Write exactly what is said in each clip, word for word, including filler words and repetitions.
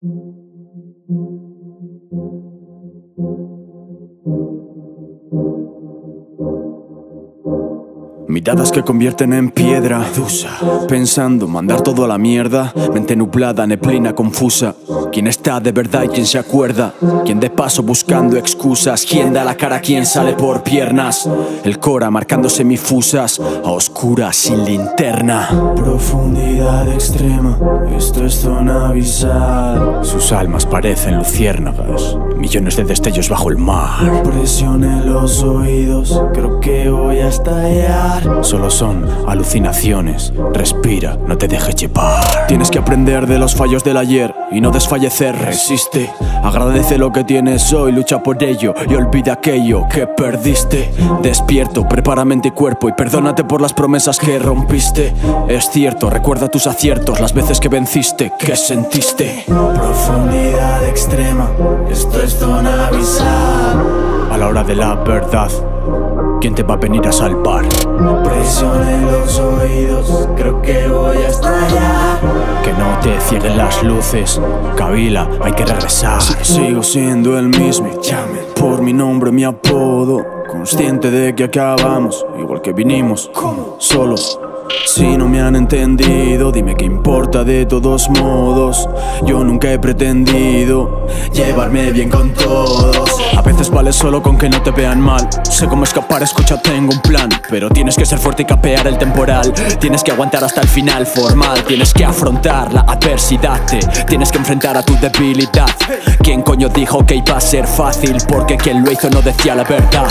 Miradas que convierten en piedra, Medusa. Pensando mandar todo a la mierda. Mente nublada, neblina confusa. ¿Quién está de verdad y quién se acuerda? ¿Quién de paso buscando excusas? ¿Quién da la cara? ¿Quién sale por piernas? El cora marcando semifusas, a oscuras sin linterna. Profundidad extrema, esto es zona abisal. Sus almas parecen luciérnagas, millones de destellos bajo el mar. Presión en los oídos, creo que voy a estallar. Solo son alucinaciones, respira, no te dejes llevar. Tienes que aprender de los fallos del ayer y no desfallecer, resiste. Agradece lo que tienes hoy, lucha por ello y olvida aquello que perdiste. Despierto, prepara mente y cuerpo y perdónate por las promesas que rompiste. Es cierto, recuerda tus aciertos, las veces que venciste, que sentiste. Profundidad extrema, esto es zona abisal. A la hora de la verdad, ¿quién te va a venir a salvar? Presión en los oídos, creo que voy a estallar. Que no te cieguen las luces, Kabila, hay que regresar. Sigo siendo el mismo, llame por mi nombre, mi apodo. Consciente de que acabamos, igual que vinimos, ¿cómo? Solos. Si no me han entendido, dime qué importa de todos modos. Yo nunca he pretendido llevarme bien con todos. A veces vale solo con que no te vean mal. Sé cómo escapar, escucha, tengo un plan. Pero tienes que ser fuerte y capear el temporal. Tienes que aguantar hasta el final formal. Tienes que afrontar la adversidad. Te tienes que enfrentar a tu debilidad. ¿Quién coño dijo que iba a ser fácil? Porque quien lo hizo no decía la verdad.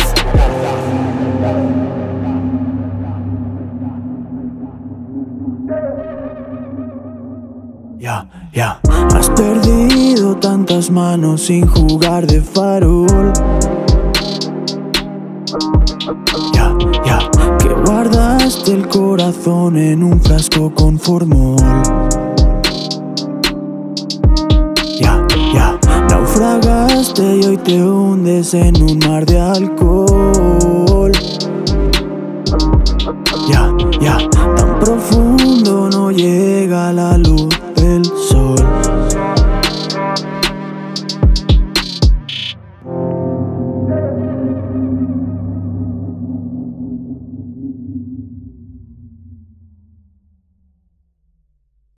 Ya, ya. Has perdido tantas manos sin jugar de farol. Ya, ya. Que guardaste el corazón en un frasco con formol. Ya, ya. Naufragaste y hoy te hundes en un mar de alcohol. Ya, ya. Tan profundo no llega la luz.